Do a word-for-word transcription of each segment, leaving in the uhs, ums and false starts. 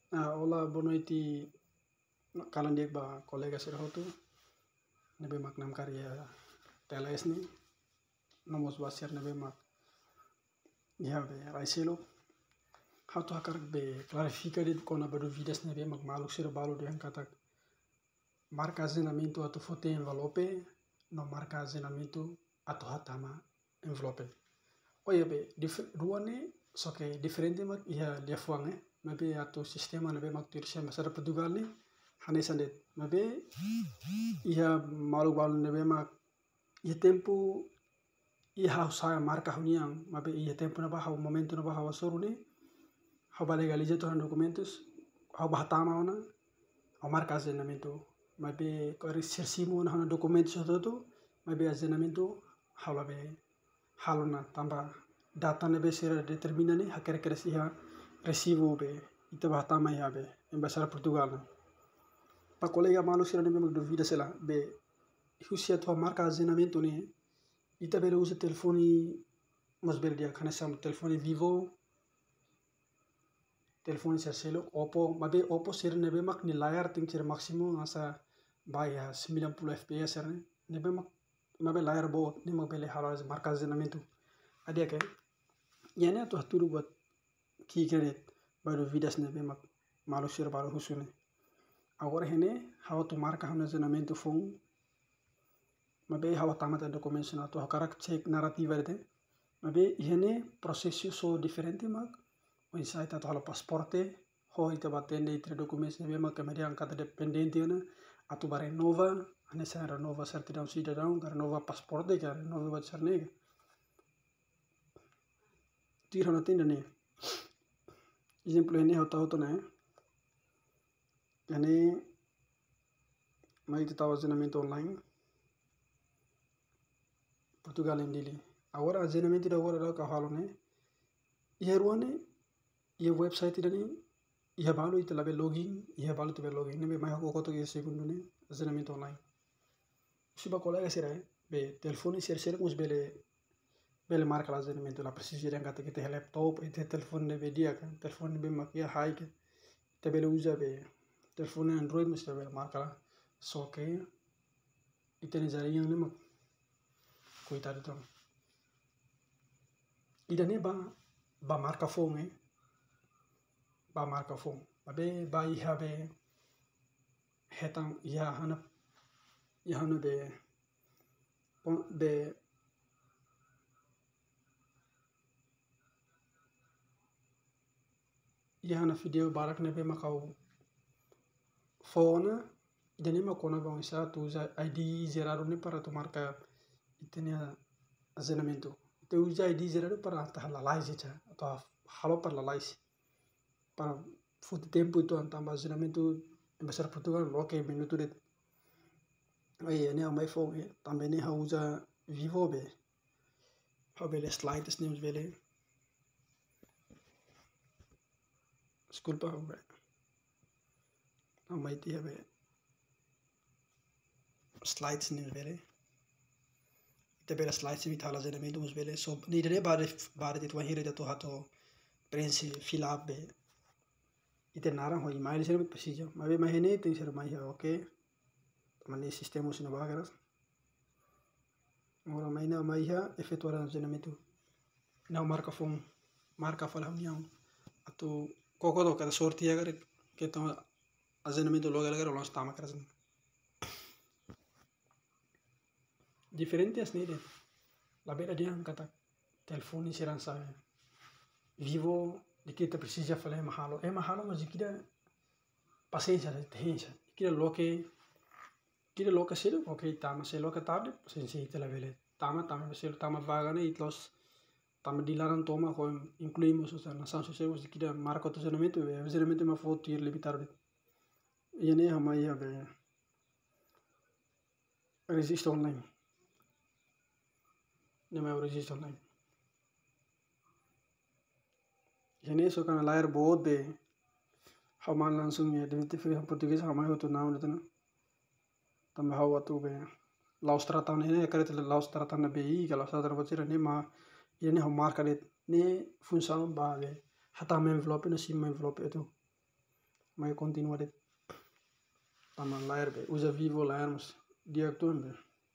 Ah, olá, boa noite. Kalian dia ba kolega sira hotu. Nebe mak nam karya T L S ni. Nomos basir nebe mak. Ya be raiselo. How to hakar be clarifica dit kona badu vidas nebe mak maluk sira balu dia kata marca agendamento atau foti envelope no marca agendamento atau hatama envelope. Oh ya be ruane soke diferente mak iya dia fuang eh. Mabe atau sistema nebe mak tuirsia masara Portugal ni. Hane sandet mabe iya malu balu nebe mak iya tempo iya hau saya marka huniang mabe iya tempo naba hau momento naba hau soru ni hau ba legaliza tu documentos hau bah tama ona hau marka agendamento mabe kori sersimo na hana documentos tu mabe agendamento hau labe haluna tamba data nebe sira determina ni hakere kere siha resibo be itu bah tama ya be embasara Portugal na pa kolega malu sira nebe mak duvida sela be husia tu marka agendamento ni ita bela usa telefone mas bela dia kana sam telefone vivo telefone selo oppo mabe oppo sir nebe mak ni layar ting sir maksimum asa baya sembilan puluh fps ne nebe mak mabe layar bo ni mak bele halas marka agendamento adia ke yani atu haturu buat ki kredit baru vidas nebe mak malu sir baru husune agora hene how to marka agendamento phone mabe hawa tamata documentation atau hakarak cek narativa dete mabe ihene prosesso so diferente mak o insight atau hala pasporte ho ita batende itre documentos nebe mak kemudian angkata dependente na atau bare nova ane sa renova certidão cidadão renova pasporte ka renova bat sarnega tira na tinda ne exemplo ene ho tau to na ane mai tau agendamento online Portugal em Dili. Agora agendamento da agora da kahalo ne. Ia ruane ia website dani ia balu ita labe login ia balu te login ne be mai ko ko to ia segundo ne agendamento online. Suba colega sira be telefone ser ser mus bele bele marca agendamento la precisa yang kata kita laptop itu telefone ne be dia kan telefone be makia hai ke te bele usa be telefone Android mus bele marca so ke ita ni jari yang ne mak coitado então ida ne ba ba marca phone eh ba marca phone babe ba iha be hetang iha hana iha hana be be iha hana video barak ne be makau phone ida ne makona ba isa tu usa I D zeraro ne para tu marca itenia agendamento te usa I D zeraro para ta lalai jecha atau halo para lalai para foto tempo itu antamba agendamento embasar Portugal loke minuto det ai ene amai phone também ne ha usa vivo be ha bele slides news bele desculpa be amai ti be slides news bele ite bele slides vi thala agendamento mus bele so ni dere bare bare dit wa hire to hato prensi fill up be ite nara ho email ser precisa mabe mahene tem ser mai oke mane sistema sino bagaras ora mai na mai ha efetuar agendamento não marca phone marca fala união atu koko do kada sorti agar que então agendamento logo agar lo stama karas diferente as nede la bela dia kata telefone serança vivo de que te precisa falar é mahalo é mahalo mas kida paciência tehência kida loke kida loke selo ok tama selo ka tarde paciência ite la vele tama tama selo tama vaga ne itlos tama dilaran toma ko incluímos os na sanso selo kida marca o agendamento e agendamento ma foto ir limitar e ne hama ia be registre online ne ma registre online Jene so kana layar बहुत be haman langsung ya identifikasi português hamai hotu naam natana tambah hawa tu be laos tratan ne kare te laos tratan be i kalau sadar bocira ne ma ini hom marka ne ne função ba be hata me envelope no sim envelope itu mai continua de taman layar be usa vivo layar mas dia tuan be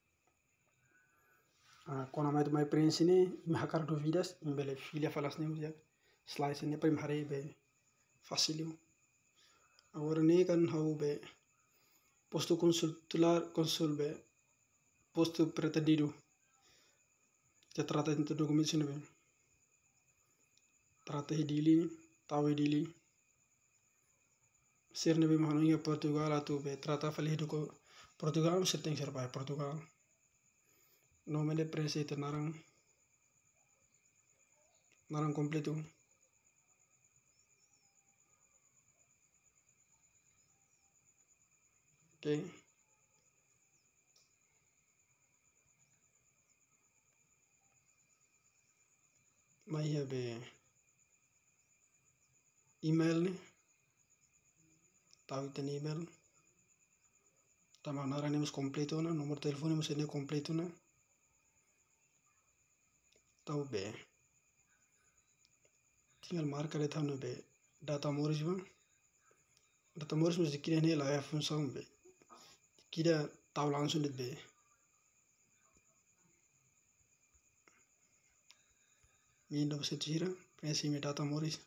ah kona mai mai prensi ne mahakar duvidas imbele filia falas ne usia slice ne prim hari be facilio agora ne kan hau be posto consular consul be posto pretendido já trata de documentos ne be trata de Dili tahu Dili ser ne be mahanoia Portugal atu be trata fali do Portugal setting serba Portugal nome de prensa itu narang narang completo okay mai be email ne tahu ten email tama narang ne mas completo na nomor telepon ne mas ne completo na tahu be tinggal marka de tahu be data moris ba data moris mas dikira ne la função be kira tahu langsung de be minda você tira pensa em data moris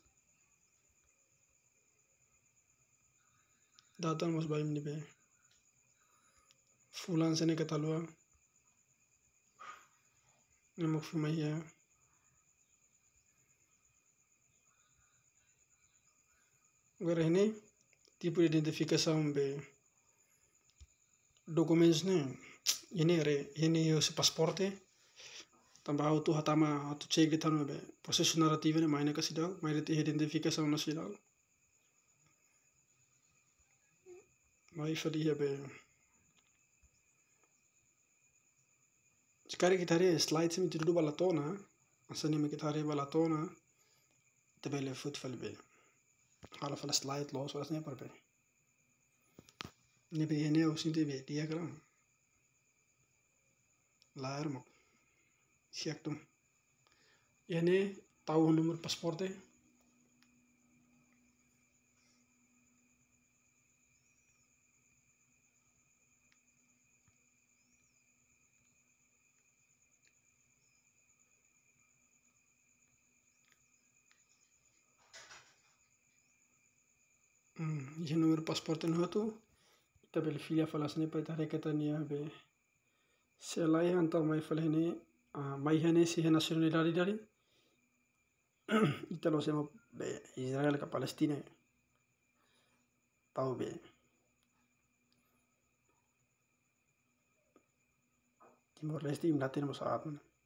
data mas vai me be fulan sene kata lua nemo fuma ya agora ini tipo de identificação be documentos ne ini re ini o se pasporte tambah auto hatama auto check de tanu be processo narrativo ne maina kasidal maina te identificação nacional mai fadi be sekarang kita hari slide semi tudo balatona asani me kita hari balatona tabele football be hala fala slide los wala ne parbe ne be ne o sinte be diagram layar mo siak tum ini tahu nomor pasporte hmm ini nomor pasporte no tu tabel filia falas ne pa tare katania be selai antar mai falene mai hane si nacionalidade dari italo sema be Israel ka Palestina tahu be Timor Leste im latin mo saat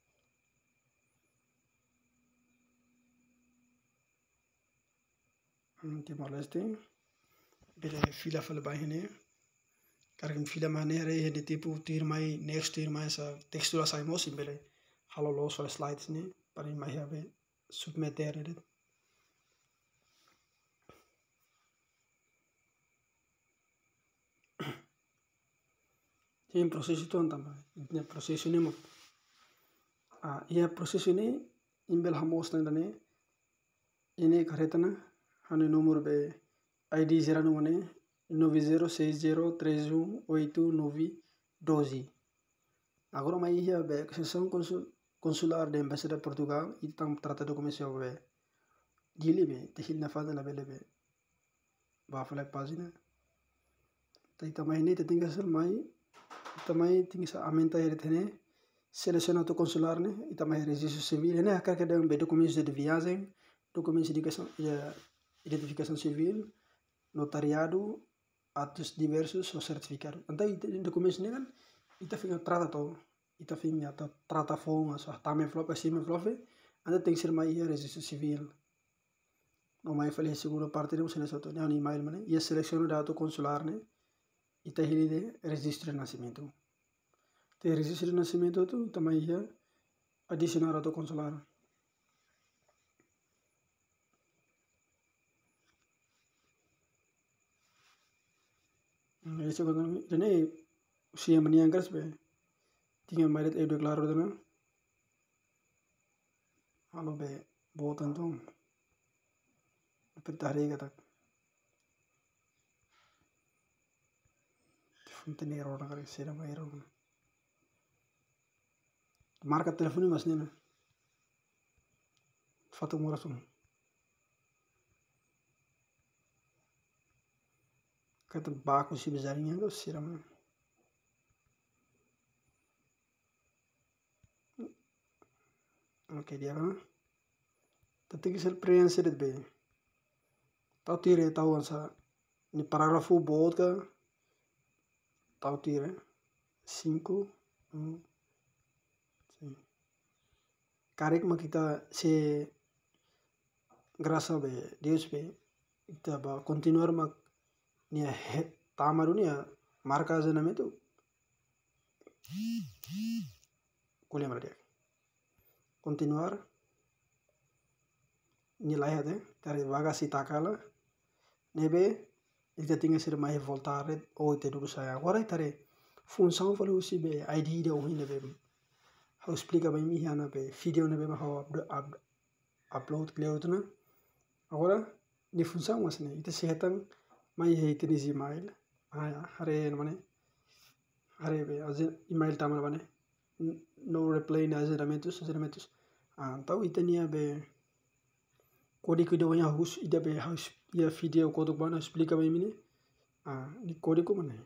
Timor Leste bere fila fala bahine karena fila mana re de tipo tir mai next tir mai sa textura sai mos imbele halo los fala slides ni para mai have submeter det Tem prosesso itu tambah ini prosesso ini mo ah ia prosesso ini imbel hamos nang dane ini karetana hane nomor be I D zero nove nove zero seis zero três um oito nove doze agora mai ia be sessão consul consular de embaixada de Portugal e tam trata documento be Dili be tehil na fada na bele be ba fala página tai tamai ni te tinggal sel mai tamai tinggal sa amenta here thene seleciona to consular ne e tamai registro civil ne akar ke be documentos de viagem documentos de identificação civil notariado atos diversos ou certificado então documentos ne kan ita fica trata to ita fica ta trata fong so tame flop assim me flop anda tem que ser mais registro civil no mai fale seguro parte de você soto ne ani email mane e seleciona dato consular ne ita hili de registro de nascimento te registro de nascimento tu tamai ia adicionar dato consular Isso quando dene usia maniangkas be tinha mais eu declaro dana halo be botan tu apertare kata Fonte error na kare sira ma error. Marka telefoni mas nina. Fatu morasum. Kata baku si bezarinha go sira ma. Oke dia kan. Tati kisel preense det be. Tau tire tau ansa ni paragrafo bold ka. Tau tire. Cinco. Hmm. Karek ma kita se grasa be Deus be kita ba continuar mak nia tamaru nia marca agendamento kuliah dia continuar nilai hade tari vaga si takala nebe ita tinga sir mai voltare o ite dulu saya agora tare função falou si be I D da ohin nebe how explica bem mi hana be video nebe ma how upload clear tu na agora ni função mas ne ite sehatang mai he ite ni email ah hare mane hare be az email tamar bane no reply na agendamentos agendamentos ah tau ite nia be kode kode wanya hus ida be house ya video kode bana explica bem mine ah ni kode ko mane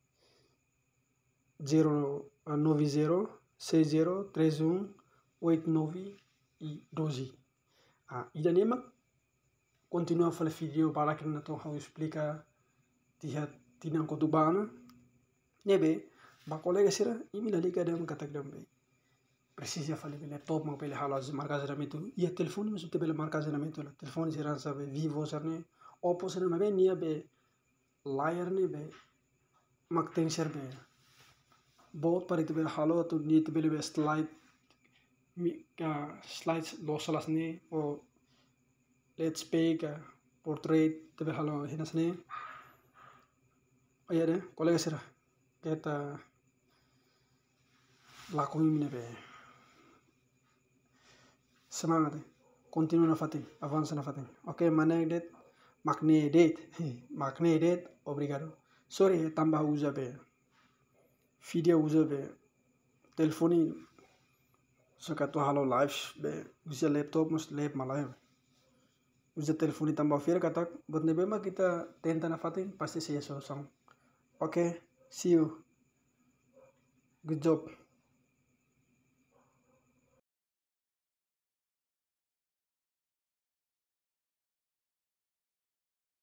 zero nove zero seis zero três um oito nove e doze ah ida nema continua a fazer vídeo para que não tão explica tiha tinang kotubana nebe ba colega sira imi na liga dam katak dam be precisa fazer bele top ma bele halas marca agendamento e telefone mas te bele marca agendamento la telefone sira sabe vivo sarne oppo sira ma be nia be liar ne be mak ten ser be bot para te bele halo tu ni te bele be slide mi ka slides losalas ne o let's speak uh, portrait tebe halo hinasne ayah deh kolega sira kita lakuin ini be semangat deh continue na fatin avança na fatin oke mana det makne det makne det obrigado sorry tambah usa be video usa be telefoni suka tu halo live be usa laptop mus lap malay usa telefoni tambah fir katak buat nebe ma kita tenta na fatin pasti saya sosong. Okay, see you. Good job.